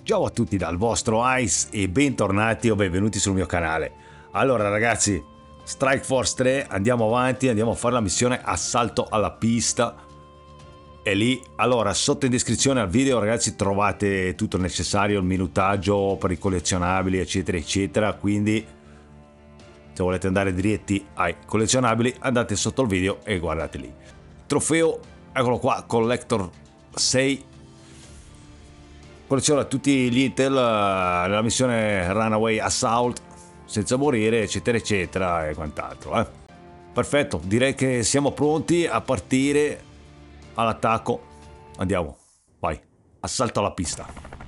Ciao a tutti dal vostro Ice e bentornati o benvenuti sul mio canale. Allora ragazzi, Strike Force 3, andiamo avanti, andiamo a fare la missione assalto alla pista. E lì, allora, sotto in descrizione al video ragazzi trovate tutto il necessario, il minutaggio per i collezionabili eccetera eccetera, quindi se volete andare diretti ai collezionabili andate sotto il video e guardate lì. Trofeo, eccolo qua, Collector 6. Colleziona tutti gli Intel nella missione Runaway Assault senza morire eccetera eccetera e quant'altro. Perfetto, direi che siamo pronti a partire all'attacco. Andiamo, vai, assalto alla pista.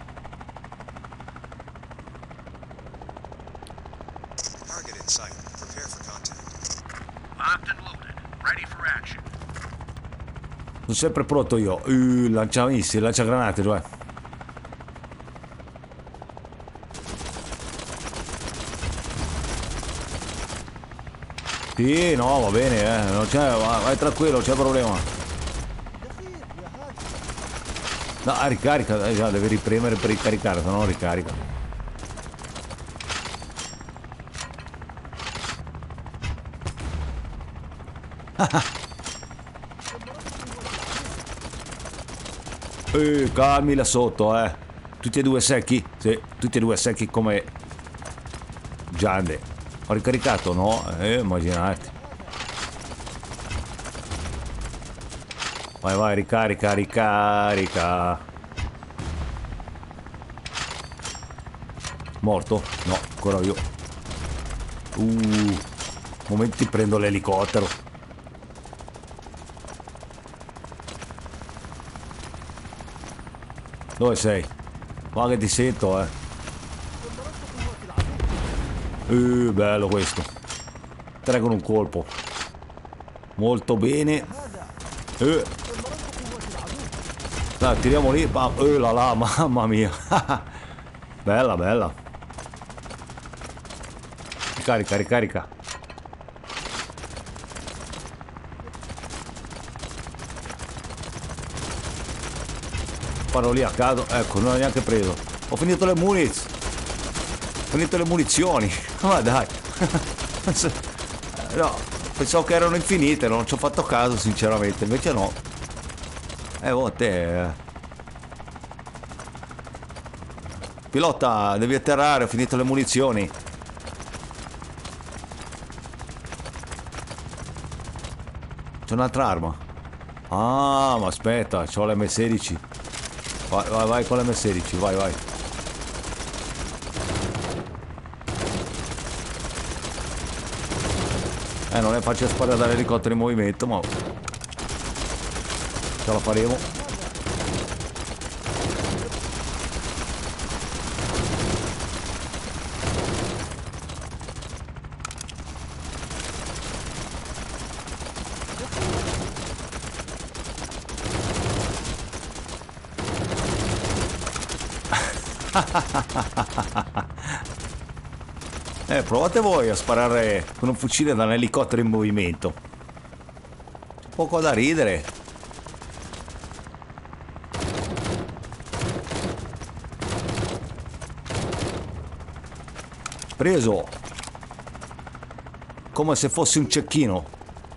Target in sight. Prepare for contact. Locked and loaded. Ready for action. Sono sempre pronto io. Lanciamissili, lanciagranate, cioè. Sì, no, va bene, non c'è, vai tranquillo, non c'è problema. No, ricarica, già, devi ripremere per ricaricare, se no non ricarica. Calmi là sotto, Tutti e due secchi? Sì, tutti e due secchi come giande. Ho ricaricato? No? Immaginate. Vai, vai, ricarica, ricarica. Morto? No, ancora io. Momenti prendo l'elicottero. Dove sei? Ma che ti sento, bello questo. 3 con un colpo. Molto bene. Dai, tiriamo lì. La, mamma mia. Bella, bella. Ricarica, ricarica. Sparo lì a caso. Ecco, non ho neanche preso. Ho finito le muniz. Ho finito le munizioni. Ma dai. No, pensavo che erano infinite, non ci ho fatto caso sinceramente, invece no. Te. Pilota, devi atterrare, ho finito le munizioni. C'è un'altra arma. Ah, ma aspetta, c'ho l'M16. Vai, vai, vai con l'M16, vai, vai. Non è facile sparare dall'elicottero in movimento, ma ce la faremo. Provate voi a sparare con un fucile da un elicottero in movimento. C'è poco da ridere. Preso. Come se fossi un cecchino.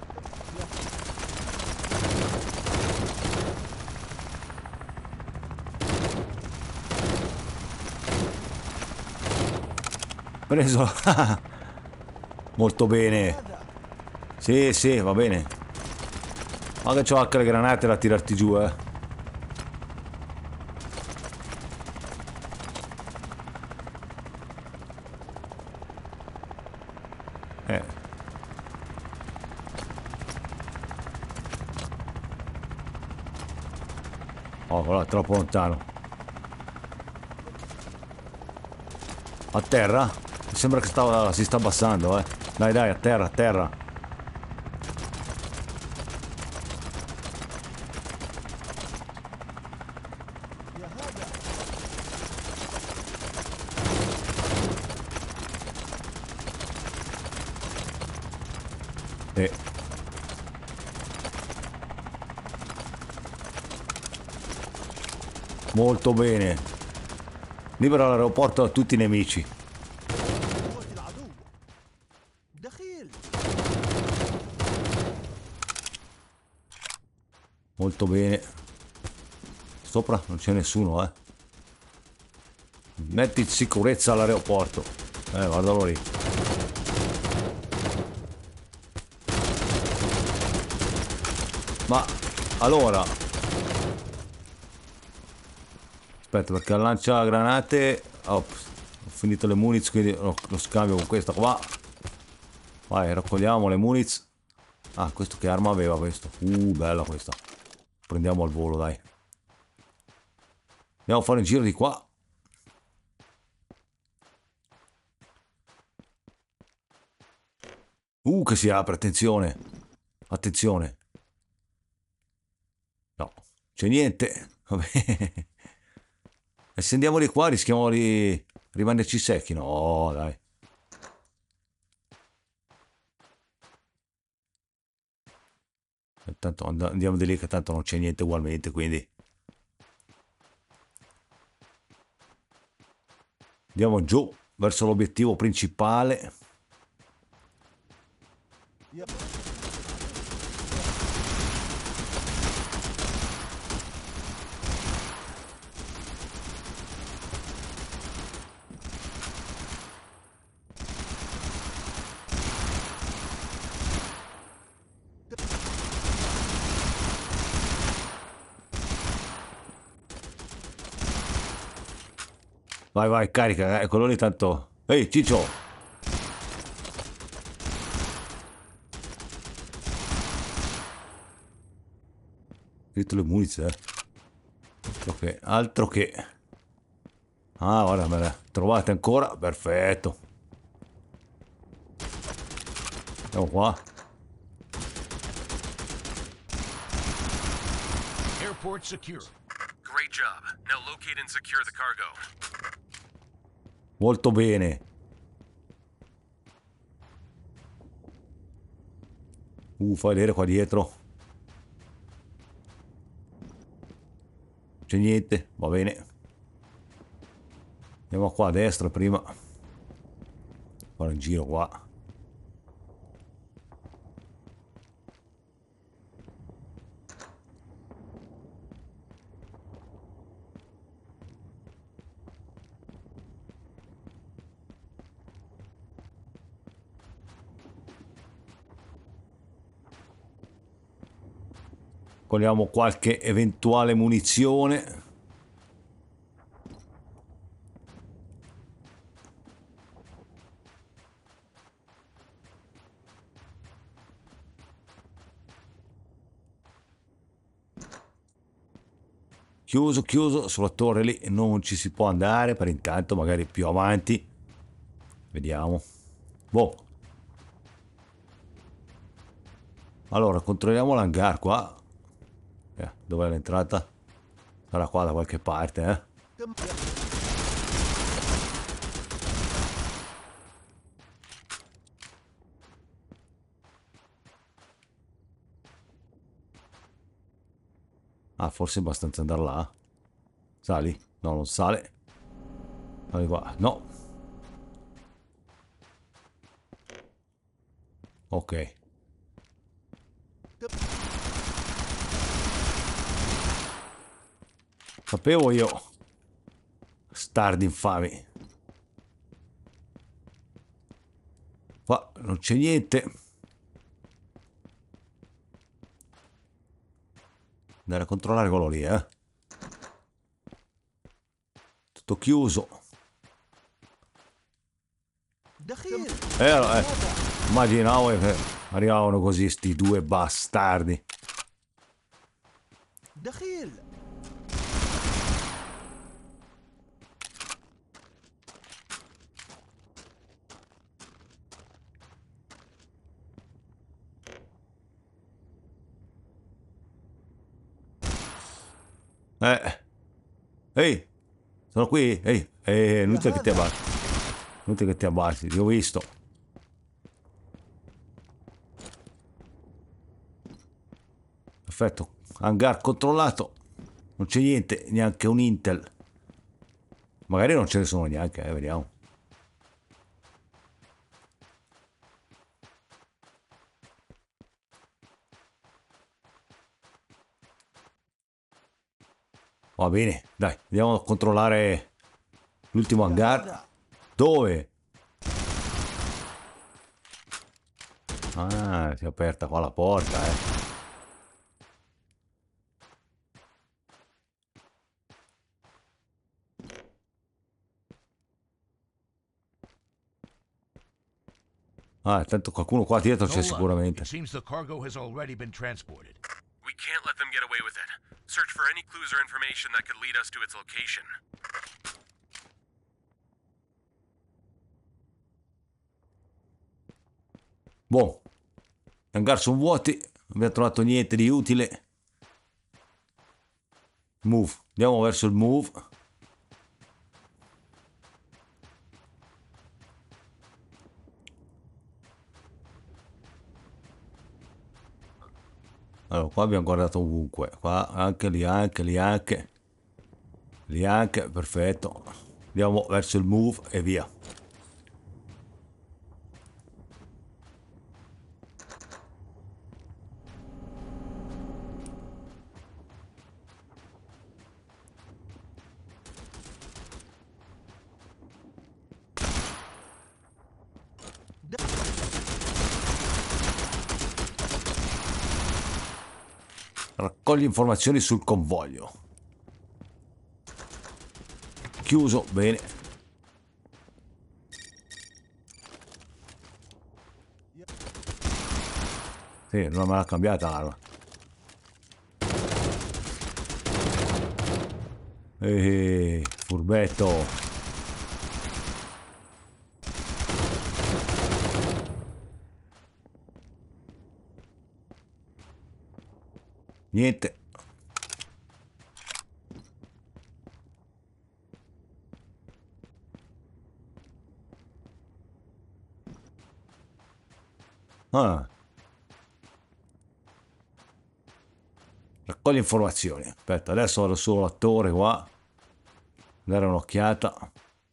Preso. Molto bene. Sì, sì, va bene. Ma che c'ho anche le granate da tirarti giù, Oh, voilà, troppo lontano. A terra? Mi sembra che si sta abbassando, Dai, dai, a terra, a terra. Molto bene. Libera l'aeroporto da tutti i nemici. Molto bene. Sopra non c'è nessuno, eh. Metti in sicurezza l'aeroporto. Guardalo lì. Ma allora, aspetta, perché al lancia granate ho finito le muniz, quindi lo scambio con questa qua. Vai, raccogliamo le muniz. Ah, questo che arma aveva questo? Bella questa. Prendiamo al volo, dai. Andiamo a fare un giro di qua. Che si apre, attenzione. Attenzione. No, c'è niente. Vabbè. E se andiamo di qua rischiamo di rimanerci secchi. No, dai. Tanto andiamo di lì che tanto non c'è niente ugualmente, quindi. Andiamo giù verso l'obiettivo principale. Vai, vai, carica, quello lì tanto. Ehi, Ciccio! Finito le munizie, eh. Altro che. Ah, guarda, me le trovate ancora? Perfetto. Andiamo qua. Airport secure. Great job. Now locate and secure the cargo. Molto bene. Fai vedere qua dietro. C'è niente, va bene. Andiamo qua a destra prima. Fare un giro qua. Cogliamo qualche eventuale munizione. Chiuso, chiuso, sulla torre lì non ci si può andare per intanto, magari più avanti. Vediamo. Boh. Allora, controlliamo l'hangar qua. Dov'è l'entrata? Sarà qua da qualche parte, eh? Ah, forse è abbastanza andare là. Sali? No, non sale. Sali qua. No. Ok. Sapevo io. Stardi infami. Qua non c'è niente. Andare a controllare quello lì, eh. Tutto chiuso. Immaginavo che arrivavano così sti due bastardi. Ehi, sono qui. Ehi, inutile che ti abbassi. Inutile che ti abbassi, ti ho visto. Perfetto, hangar controllato. Non c'è niente, neanche un Intel. Magari non ce ne sono neanche, vediamo. Va bene, dai, andiamo a controllare l'ultimo hangar. Dove? Ah, si è aperta qua la porta, Ah, tanto qualcuno qua dietro c'è No luck. sicuramente. It seems the cargo has already been transported. We can't let them get away with it. Search for any clues or information that could lead us to its location. Boh, gli hangar sono vuoti, non abbiamo trovato niente di utile. Move, andiamo verso il move. Allora, qua abbiamo guardato ovunque, qua anche, lì anche, lì anche, lì anche, perfetto. Andiamo verso il move e via. Raccogli informazioni sul convoglio. Chiuso, bene. Sì, non me l'ha cambiata l'arma. Furbetto. Niente. Ah. Raccogli informazioni. Aspetta, adesso vado solo l'attore qua. Dare un'occhiata.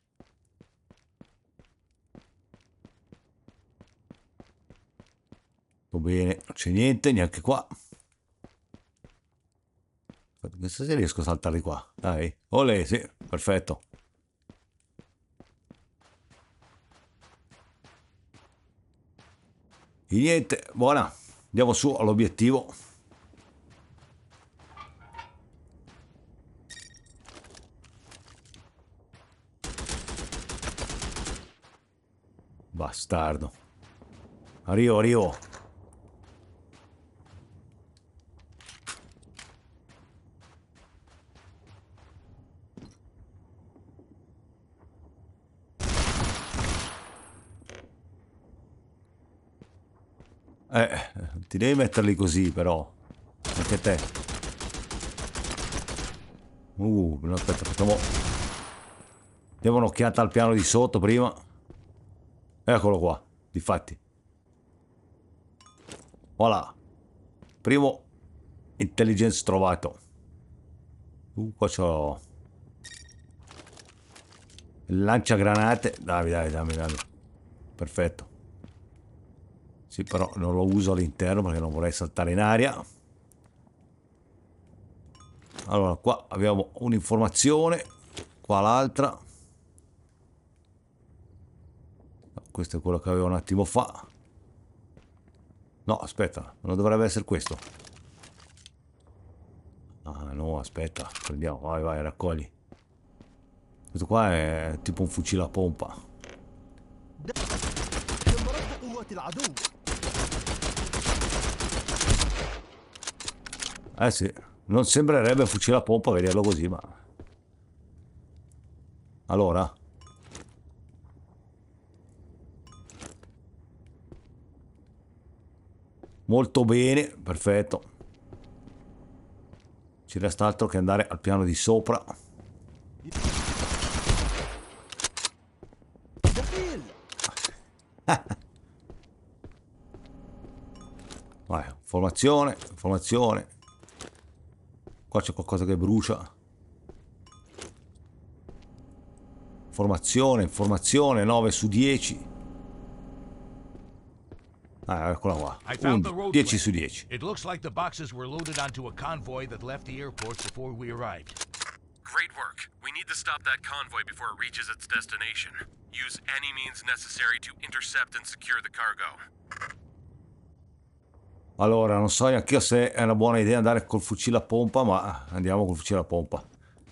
Va bene, non c'è niente, neanche qua. Adesso se riesco a saltare di qua. Dai. Olè, sì, perfetto. E niente, buona. Andiamo su all'obiettivo. Bastardo. Arrivo, arrivo. Ti devi metterli così però. Anche te. No, aspetta, facciamo. Diamo un'occhiata al piano di sotto prima. Eccolo qua, difatti. Voilà. Primo intelligence trovato. Qua c'ho il lanciagranate. Dammi. Perfetto. Sì, però non lo uso all'interno perché non vorrei saltare in aria. Allora, qua abbiamo un'informazione. Qua l'altra. Questo è quello che avevo un attimo fa. No, aspetta, non dovrebbe essere questo. Ah, no, aspetta, prendiamo, vai, raccogli. Questo qua è tipo un fucile a pompa. Eh sì, non sembrerebbe un fucile a pompa vederlo così, ma... Allora... Molto bene, perfetto. Ci resta altro che andare al piano di sopra. Vai, informazione. Qua c'è qualcosa che brucia. Informazione, 9 su 10. Ah, eccola qua. I found the road 10 plan. su 10. It looks like the boxes were loaded onto a convoy that left the airport before we arrived. Great work. We need to stop that convoy before it reaches its destination. Use any means necessary to intercept and secure the cargo. Allora, non so neanche io se è una buona idea andare col fucile a pompa, ma andiamo col fucile a pompa.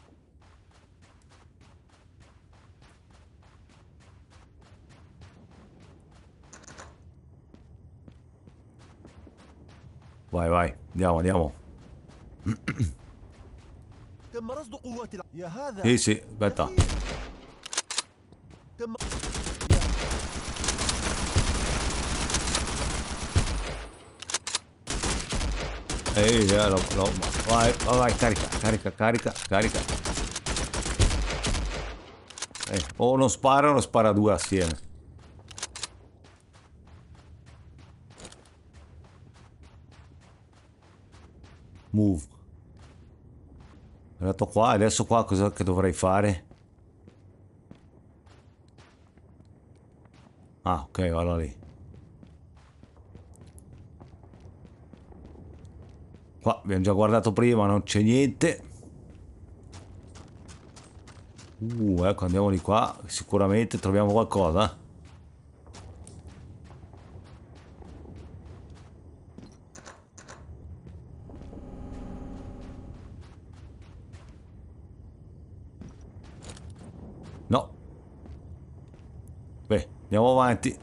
Vai, vai, andiamo. تم رصد قوات يا هذا Sì, sì, aspetta. تم Ehi, vai, vai, carica. O non sparano o spara due assieme. Move. È andato qua, adesso qua cosa che dovrei fare? Ah, ok, vado lì. Qua abbiamo già guardato prima, non c'è niente. Ecco, andiamo di qua, sicuramente troviamo qualcosa. No. Beh, andiamo avanti.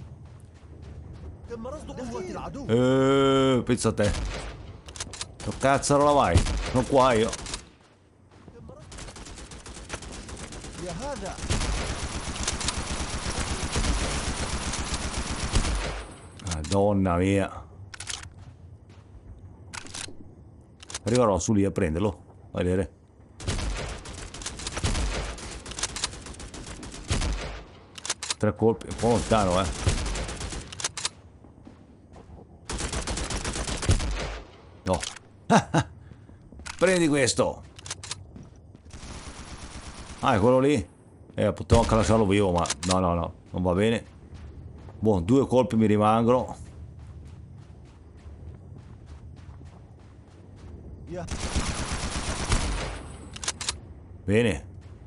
تم رصد قوات العدو Pensa a te. Che cazzarola vai? Non qua io. يا هذا Madonna mia. Arriverò su lì a prenderlo. A vedere. Tre colpi, un po' lontano, No. Prendi questo. Ah, è quello lì. Potevo anche lasciarlo vivo, ma no, non va bene. Boh, 2 colpi mi rimangono. يا Bene.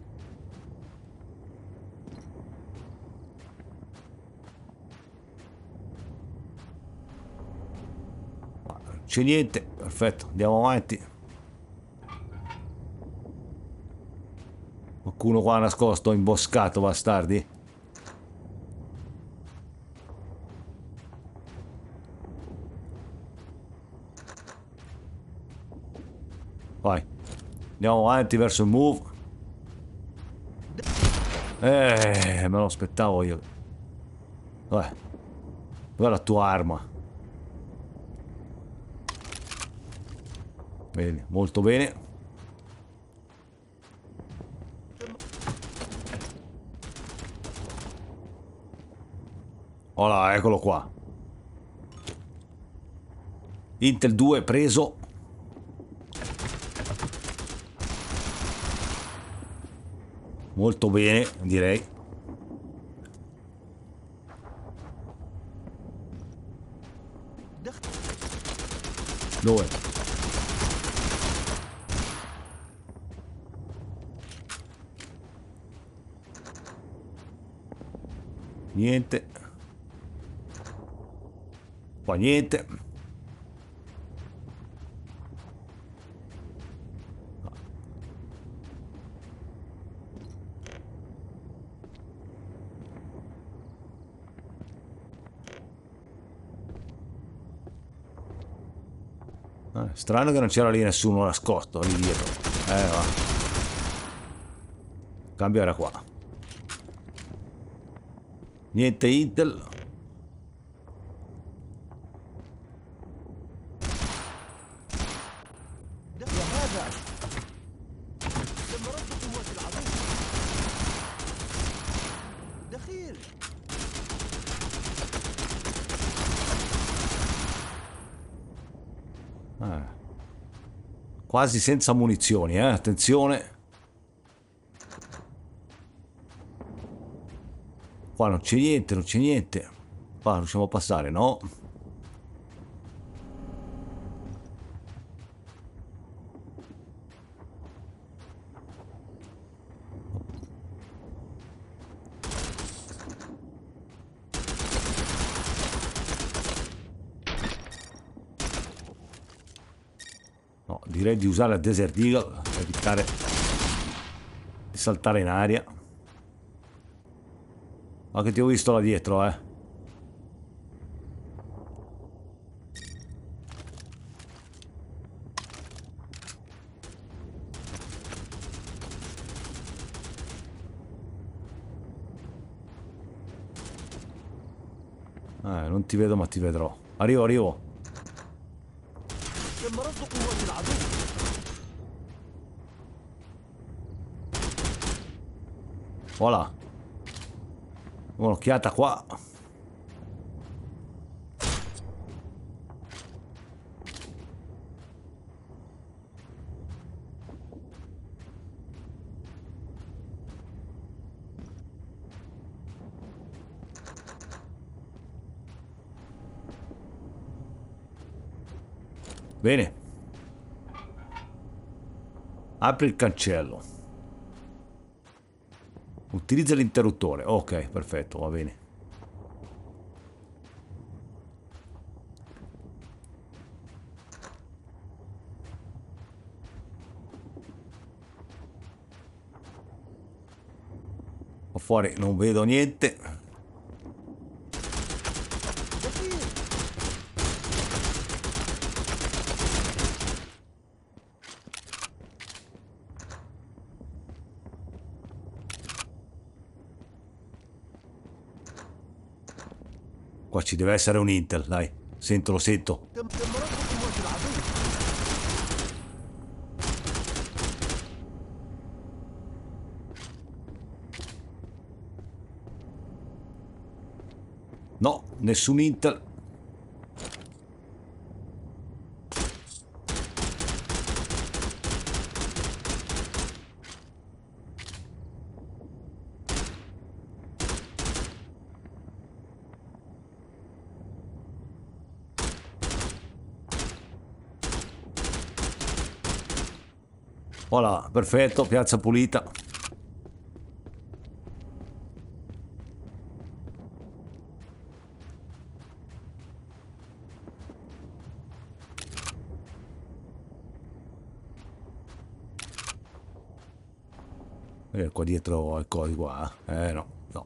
Non c'è niente. Perfetto, andiamo avanti. Qualcuno qua nascosto, imboscato, bastardi. Vai. Andiamo avanti verso il move. Me lo aspettavo io. Dov'è la tua arma? Bene, molto bene. Voilà, eccolo qua. Intel 2 preso. Molto bene, direi. Dove? Niente. Qua niente. Strano che non c'era lì nessuno nascosto lì dietro. Va. Il cambio era qua. Niente Intel. يا هذا تم رصد قوات العدو دخيل Quasi senza munizioni, attenzione. qua non c'è niente, non c'è niente. Qua riusciamo a passare, no? No, direi di usare la Desert Eagle per evitare di saltare in aria. Ma che ti ho visto là dietro, eh. Non ti vedo ma ti vedrò. Arrivo, arrivo. تم رصد قوات العدو. Voilà. Un'occhiata qua. Bene. Apri il cancello. Utilizza l'interruttore. Ok, perfetto, va bene. Qua fuori non vedo niente. دخيل. Qua ci deve essere un Intel, dai. Sento, lo sento. تم رصد قوات العدو. No, nessun Intel. Voilà, perfetto, piazza pulita. Qua dietro al codice qua. No, no.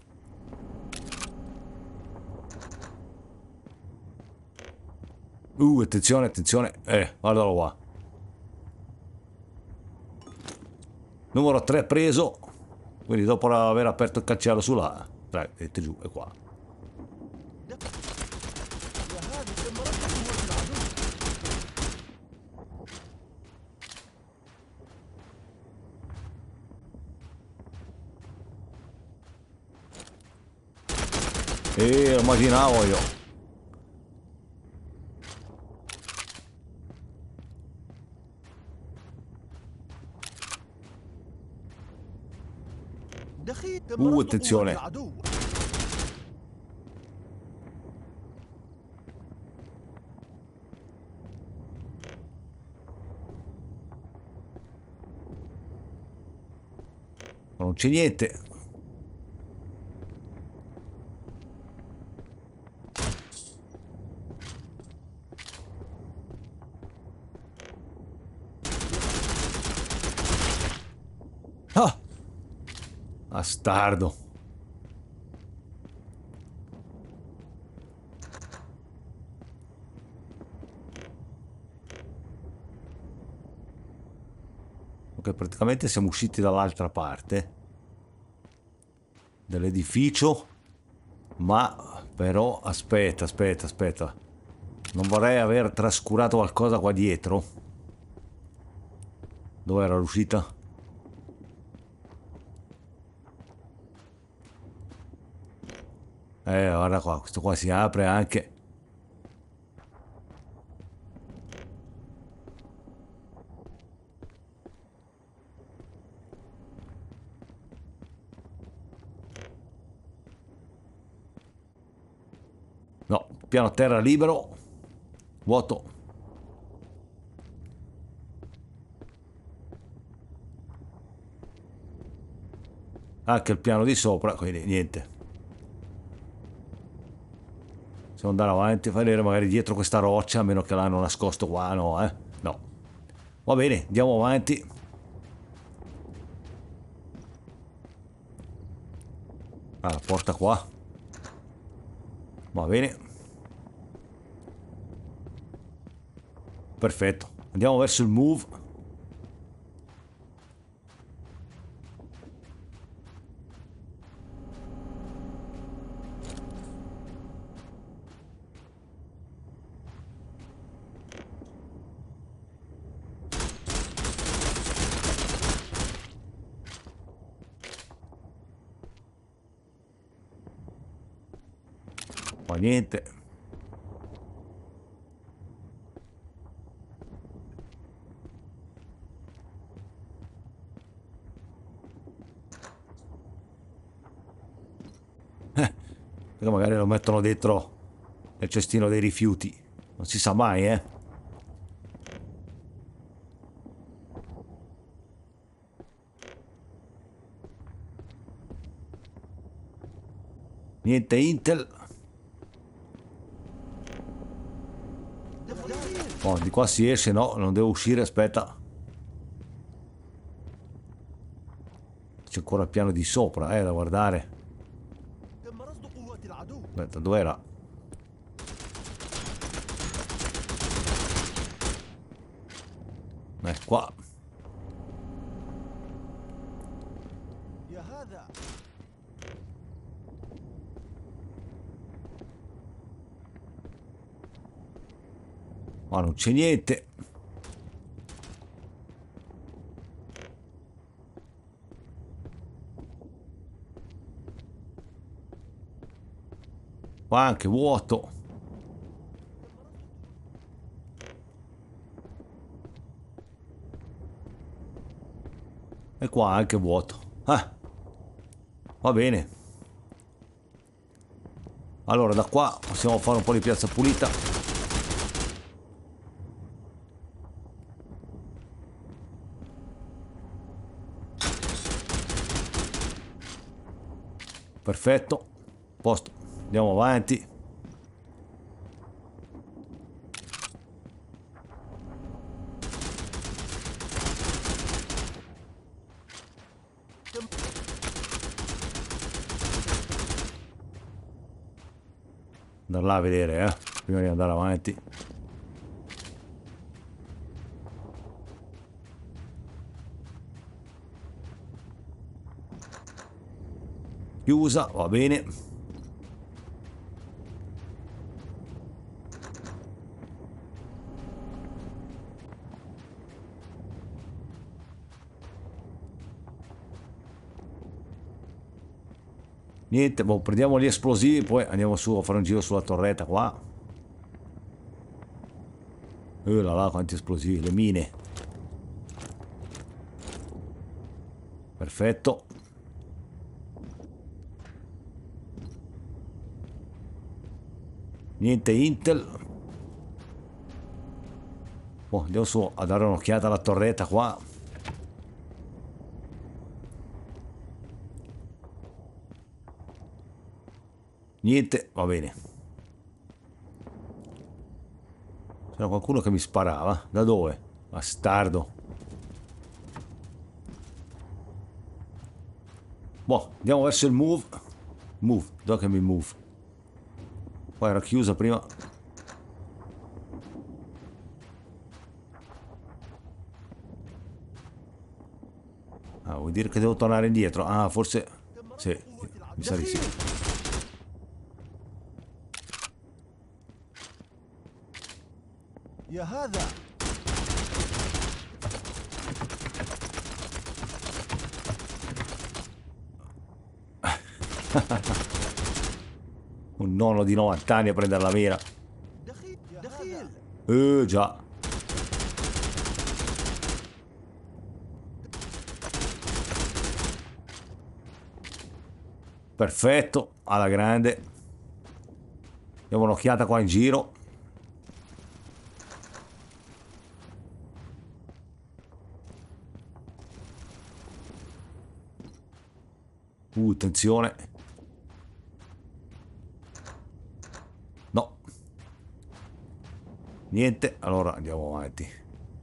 Attenzione, attenzione. Guardalo qua. Numero 3 preso. Quindi dopo aver aperto il cancello sulla 3, vedete giù, è qua. يا هذا تم رصد قوات العدو. Lo immaginavo io. دخيل. تم رصد attenzione. قوات العدو. Non c'è niente. Ah! Bastardo. Ok, praticamente siamo usciti dall'altra parte dell'edificio, ma però aspetta. Non vorrei aver trascurato qualcosa qua dietro. Dove era l'uscita? Guarda qua, questo qua si apre anche. piano terra libero. Vuoto. Anche il piano di sopra, quindi niente. Possiamo andare avanti, fare vedere magari dietro questa roccia, a meno che l'hanno nascosto qua, no, no. Va bene, andiamo avanti. Ah, la porta qua. Va bene. Perfetto. Andiamo verso il move. Ma niente. Perché magari lo mettono dentro nel cestino dei rifiuti. Non si sa mai, eh. Niente Intel. Oh, di qua si esce, no, non devo uscire, aspetta. C'è ancora il piano di sopra, da guardare. تم رصد قوات العدو. Aspetta, dov'era? Qua. يا هذا. Ma non c'è niente. Qua anche vuoto. E qua anche vuoto. Va bene. Allora da qua possiamo fare un po' di piazza pulita. Perfetto. Posto. Andiamo avanti. Andare là a vedere, prima di andare avanti. Chiusa, va bene. Niente, boh, prendiamo gli esplosivi, poi andiamo su a fare un giro sulla torretta qua. Là, quanti esplosivi, le mine. Perfetto. Niente Intel. Oh, andiamo su a dare un'occhiata alla torretta qua. Niente, va bene. C'era qualcuno che mi sparava. Da dove? Bastardo. Boh, andiamo verso il move. Move, dove che mi move? Qua era chiusa prima. Ah, vuol dire che devo tornare indietro? Ah, forse... Sì, mi sa di sì. يا هذا. Un nonno di 90 anni a prendere la mira. دخيل. دخيل. Già. Perfetto, alla grande. Diamo un'occhiata qua in giro. Attenzione. No. Niente, allora andiamo avanti.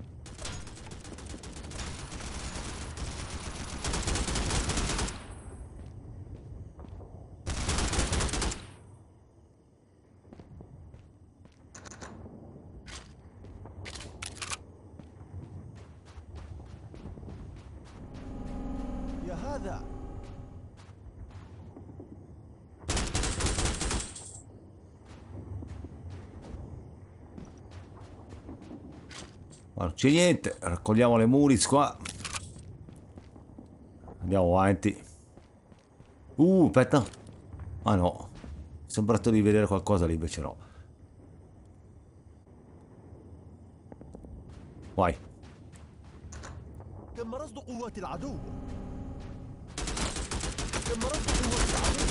يا هذا Ma non c'è niente, raccogliamo le muniz qua. Andiamo avanti. Aspetta. Ah no. Mi è sembrato di vedere qualcosa lì, invece no. Vai. تم رصد قوات العدو. تم رصد قوات العدو.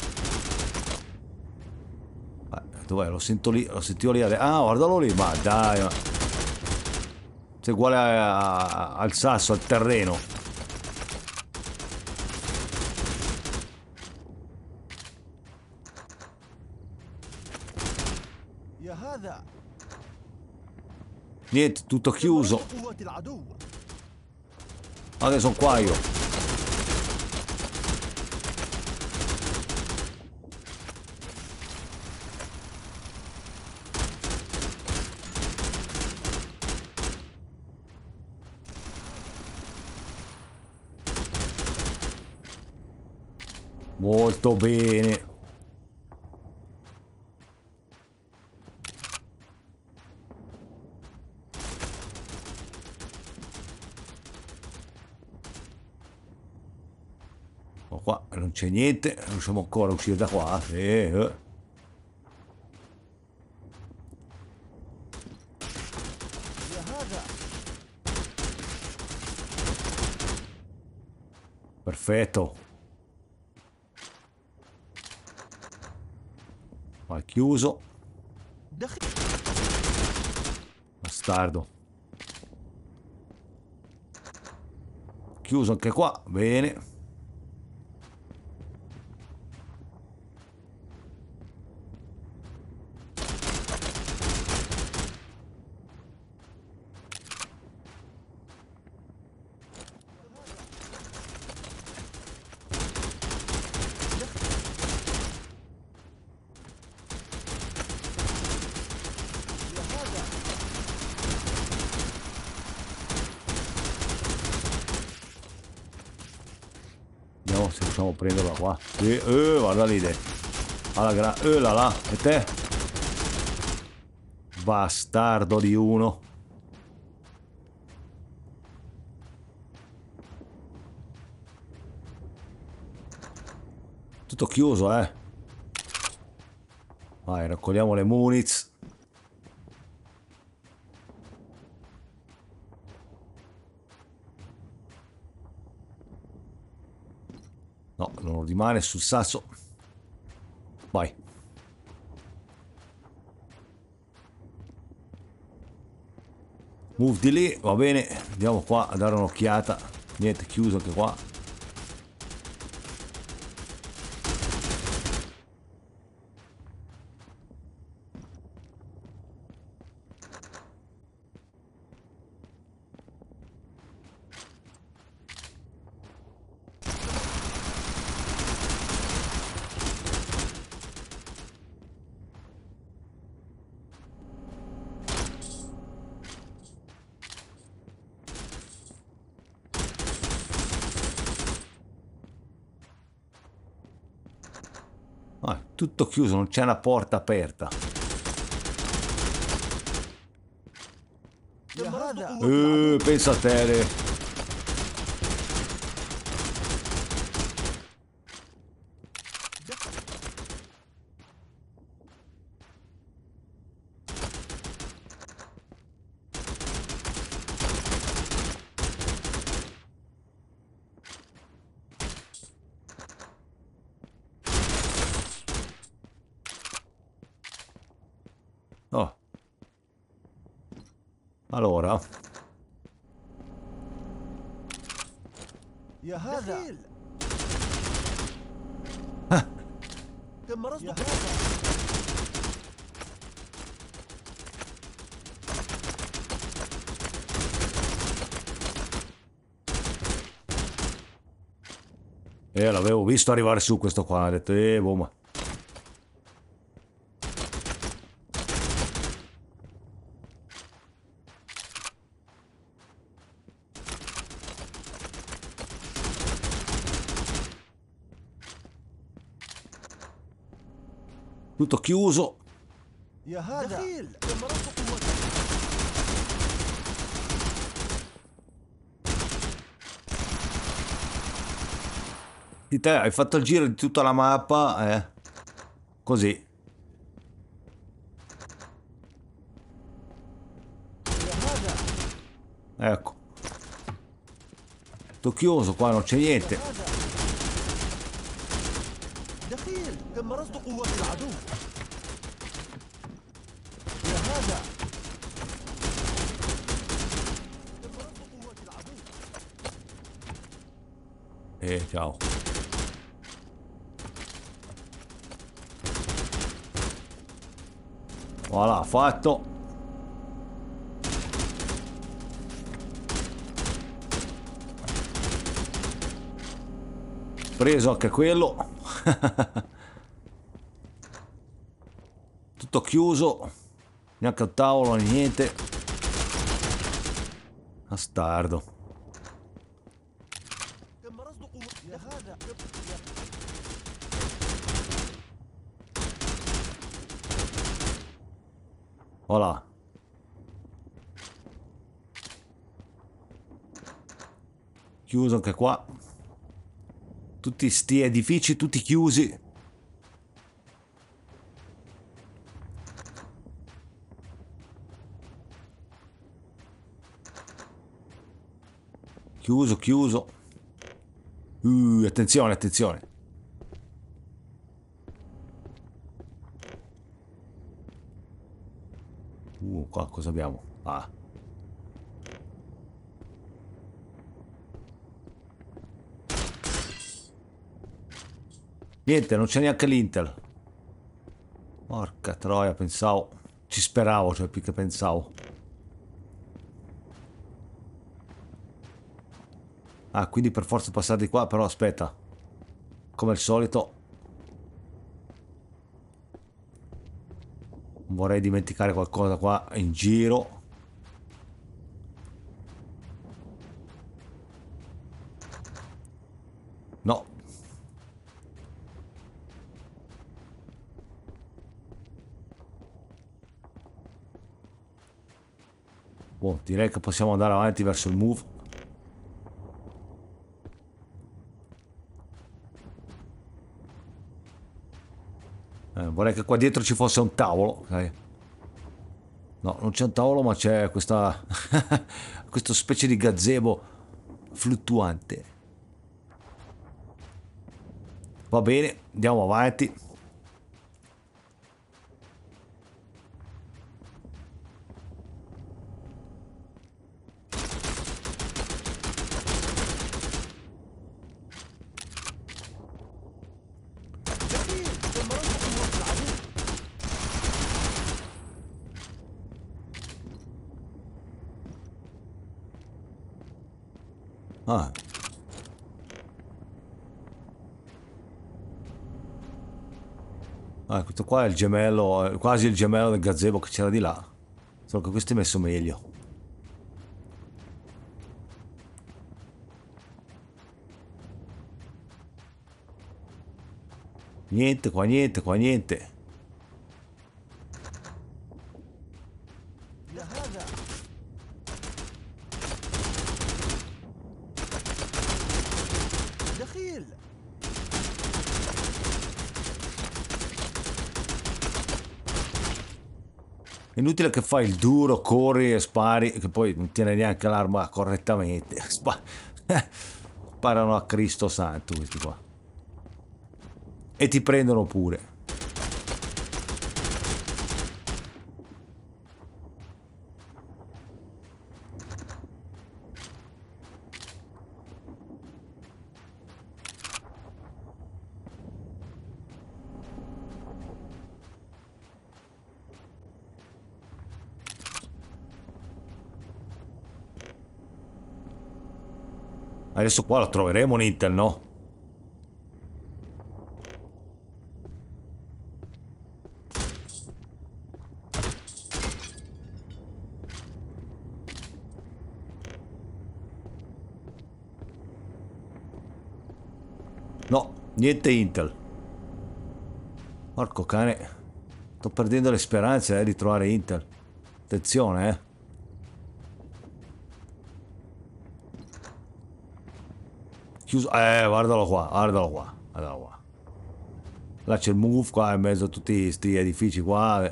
Dov'è? Lo sento lì, lo sentivo lì. Ah, guardalo lì, ma dai. Ma... sei uguale al sasso, al terreno. يا هذا Niente, tutto تم chiuso. رصد قوات العدو. Adesso sono qua io. Molto bene. Qua non c'è niente, non riusciamo ancora a uscire da qua. يا هذا Perfetto. Qua è chiuso. دخل. Bastardo. Chiuso anche qua, bene. Vediamo se riusciamo a prenderla qua. Sì, guarda lì. Là là, e te? Bastardo di uno. Tutto chiuso, Vai, raccogliamo le muniz. No, non rimane sul sasso. Vai. Move di lì, va bene. Andiamo qua a dare un'occhiata. Niente, chiuso anche qua. Ah, tutto chiuso, non c'è una porta aperta. تم رصد قوات العدو. Pensa a te. Allora, يا هذا تم رصد هذا. l'avevo visto arrivare su questo qua, ho detto, boh, ma... Tutto chiuso. يا هذا دخيل تم رصد قوته. Di te hai fatto il giro di tutta la mappa, così. يا هذا Ecco. Tutto chiuso, qua non c'è niente. هذا دخيل تم رصد قوات العدو. يا هذا تم رصد قوات العدو. Ciao. Voilà, fatto. Preso anche quello. Tutto chiuso. Neanche un tavolo, niente. Bastardo. تم رصد قوات. يا هذا Voilà. Chiuso anche qua. Tutti sti edifici, tutti chiusi. Chiuso, chiuso. Attenzione, attenzione. Qua cosa abbiamo? Ah. Niente, non c'è neanche l'Intel. Porca troia, pensavo. Ci speravo, cioè più che pensavo. Ah, quindi per forza passare di qua, però aspetta. Come al solito. Non vorrei dimenticare qualcosa qua in giro. No. Boh, direi che possiamo andare avanti verso il move. Vorrei che qua dietro ci fosse un tavolo. Okay. No, non c'è un tavolo, ma c'è questa questa specie di gazebo fluttuante. Va bene, andiamo avanti. دخيل تم رصد قوات العدو. Ah. Ah, questo qua è il gemello, quasi il gemello del gazebo che c'era di là. Solo che questo è messo meglio. Niente, qua niente, qua niente. يا هذا دخيل È inutile che fai il duro, corri e spari, che poi non tiene neanche l'arma correttamente. Sparano a Cristo santo questi qua. E ti prendono pure. Adesso qua lo troveremo un Intel, no? No, niente Intel. Porco cane. Sto perdendo le speranze di trovare Intel. Attenzione, Chiuso. Guardalo qua, guardalo qua, guardalo qua. Là c'è il move qua in mezzo a tutti questi edifici qua.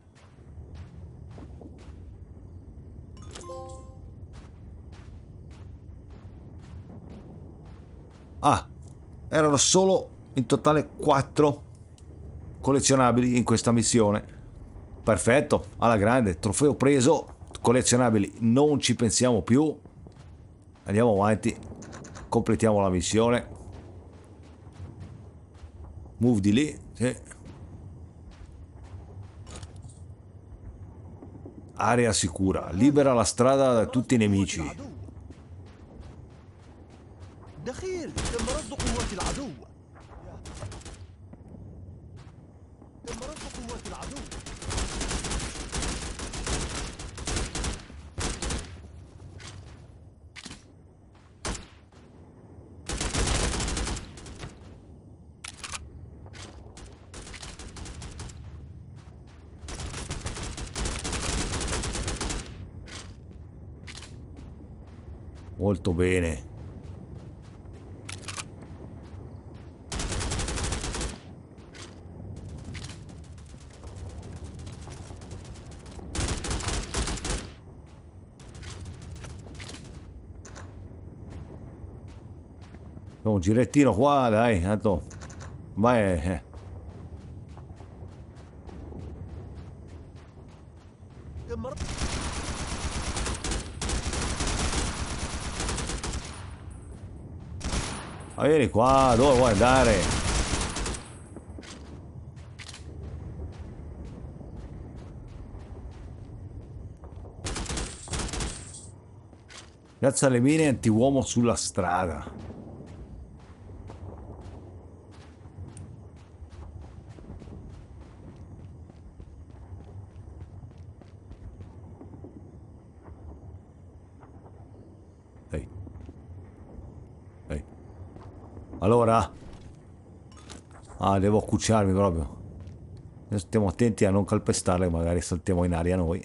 Ah, erano solo in totale 4 collezionabili in questa missione. Perfetto, alla grande, trofeo preso, collezionabili, non ci pensiamo più. Andiamo avanti, completiamo la missione. Move di lì, sì. Area sicura, libera la strada da tutti i nemici. دخيل تم رصد قوات العدو. تم رصد قوات العدو. Molto bene. Un girettino qua, dai, tanto vai. تم رصد. Ma vieni qua, dove vuoi andare? Piazza le mine anti-uomo sulla strada. Ehi. Ehi. Allora? Ah, devo accucciarmi proprio. Adesso stiamo attenti a non calpestarle, magari saltiamo in aria noi.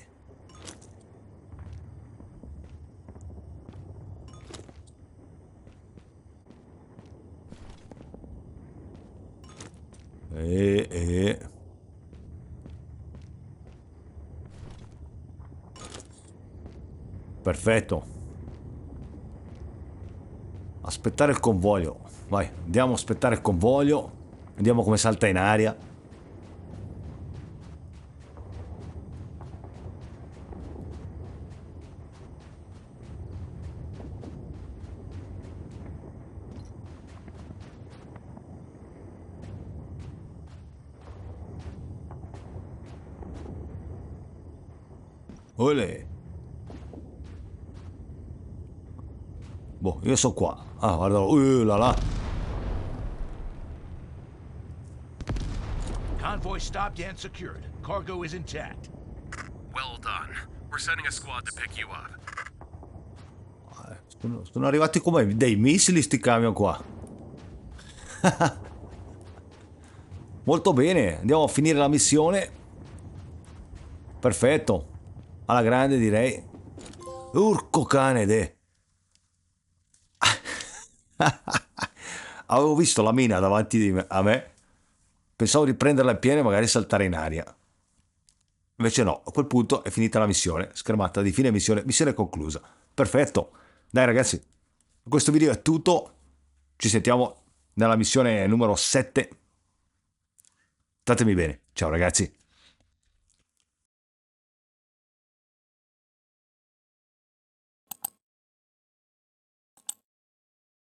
Perfetto. Aspettare il convoglio. Vai, andiamo a aspettare il convoglio. Vediamo come salta in aria. Olè. Boh, io sono qua. Ah, guarda, là là. Convoy stopped and secured. Cargo is intact. Well done. We're sending a squad to pick you up. Sono arrivati come dei missili sti camion qua. Molto bene, andiamo a finire la missione. Perfetto. Alla grande direi. Urco cane de. Avevo visto la mina davanti a me. Pensavo di prenderla in pieno e magari saltare in aria. Invece no, a quel punto è finita la missione. Schermata di fine missione, missione conclusa. Perfetto. Dai ragazzi, questo video è tutto. Ci sentiamo nella missione numero 7. Statemi bene. Ciao ragazzi.